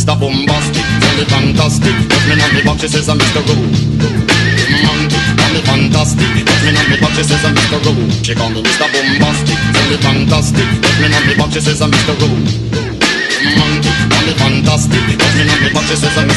Mr. Bombastic, tell me fantastic. Touch me on the back, she says I'm Mr. Go. Romantic, tell me fantastic. Touch me on the back, she says I'm Mr. Go. She call me Mr. Bombastic, tell me fantastic. Touch me on the back, she says I'm Mr. Go. Romantic, tell me fantastic. Touch me on the back, she says I'm